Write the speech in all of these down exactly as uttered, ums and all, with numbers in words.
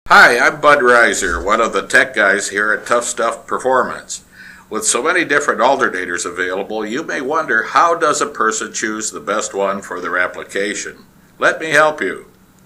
Hi, I'm Bud Reiser, one of the tech guys here at Tough Stuff Performance. With so many different alternators available, you may wonder, how does a person choose the best one for their application? Let me help you.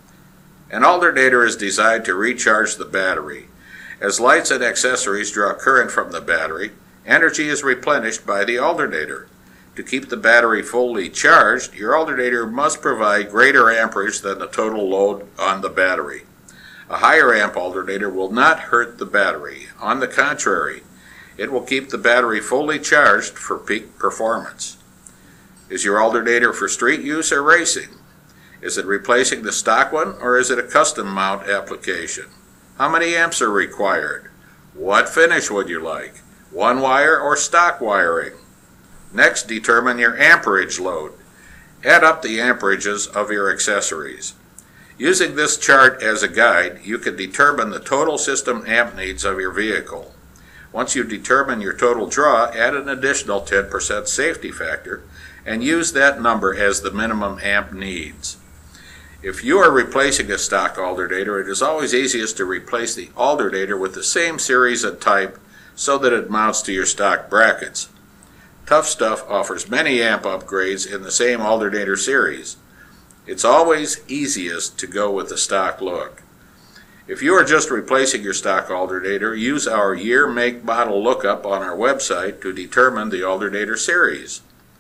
An alternator is designed to recharge the battery. As lights and accessories draw current from the battery, energy is replenished by the alternator. To keep the battery fully charged, your alternator must provide greater amperage than the total load on the battery. A higher amp alternator will not hurt the battery. On the contrary, it will keep the battery fully charged for peak performance. Is your alternator for street use or racing? Is it replacing the stock one, or is it a custom mount application? How many amps are required? What finish would you like? One wire or stock wiring? Next, determine your amperage load. Add up the amperages of your accessories. Using this chart as a guide, you can determine the total system amp needs of your vehicle. Once you determine your total draw, add an additional ten percent safety factor and use that number as the minimum amp needs. If you are replacing a stock alternator, it is always easiest to replace the alternator with the same series and type so that it mounts to your stock brackets. Tough Stuff offers many amp upgrades in the same alternator series. It's always easiest to go with the stock look. If you are just replacing your stock alternator, use our year, make, model lookup on our website to determine the alternator series.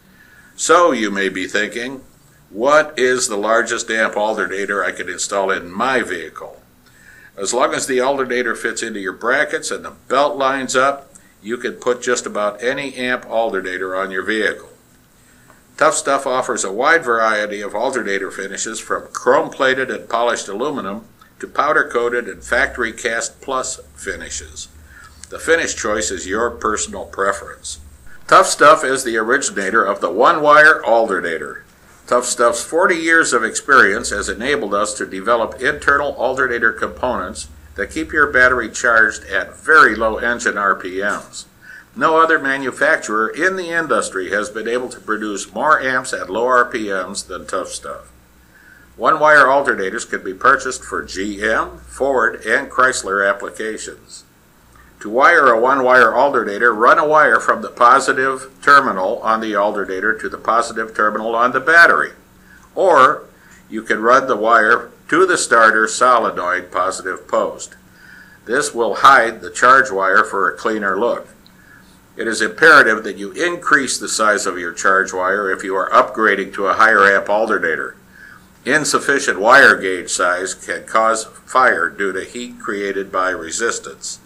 So you may be thinking, what is the largest amp alternator I could install in my vehicle? As long as the alternator fits into your brackets and the belt lines up, you can put just about any amp alternator on your vehicle. Tough Stuff offers a wide variety of alternator finishes, from chrome-plated and polished aluminum to powder-coated and factory cast plus finishes. The finish choice is your personal preference. Tough Stuff is the originator of the one-wire alternator. Tough Stuff's forty years of experience has enabled us to develop internal alternator components that keep your battery charged at very low engine R P Ms. No other manufacturer in the industry has been able to produce more amps at low R P Ms than Tough Stuff. One-wire alternators can be purchased for G M, Ford, and Chrysler applications. To wire a one-wire alternator, run a wire from the positive terminal on the alternator to the positive terminal on the battery. Or you can run the wire to the starter solenoid positive post. This will hide the charge wire for a cleaner look. It is imperative that you increase the size of your charge wire if you are upgrading to a higher amp alternator. Insufficient wire gauge size can cause fire due to heat created by resistance.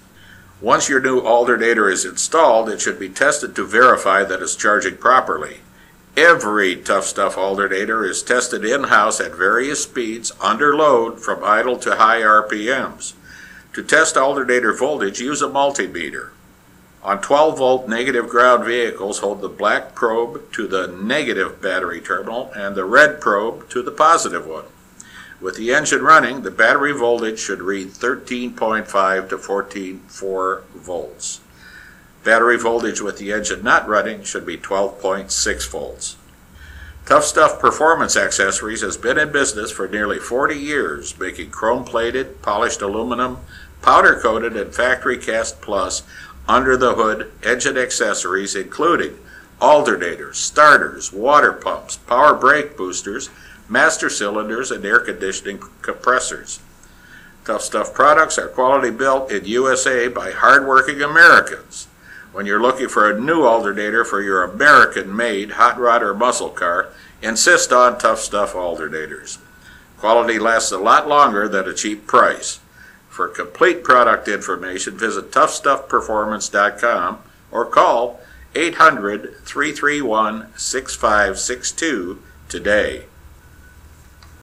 Once your new alternator is installed, it should be tested to verify that it's charging properly. Every Tough Stuff alternator is tested in-house at various speeds under load from idle to high R P Ms. To test alternator voltage, use a multimeter. On twelve volt negative ground vehicles, hold the black probe to the negative battery terminal and the red probe to the positive one. With the engine running, the battery voltage should read thirteen point five to fourteen point four volts. Battery voltage with the engine not running should be twelve point six volts. Tough Stuff Performance Accessories has been in business for nearly forty years, making chrome-plated, polished aluminum, powder-coated, and factory cast plus under-the-hood engine accessories, including alternators, starters, water pumps, power brake boosters, master cylinders, and air conditioning compressors. Tough Stuff products are quality built in U S A by hard-working Americans. When you're looking for a new alternator for your American-made hot rod or muscle car, insist on Tough Stuff alternators. Quality lasts a lot longer than a cheap price. For complete product information, visit Tough Stuff Performance dot com or call eight hundred, three three one, six five six two today.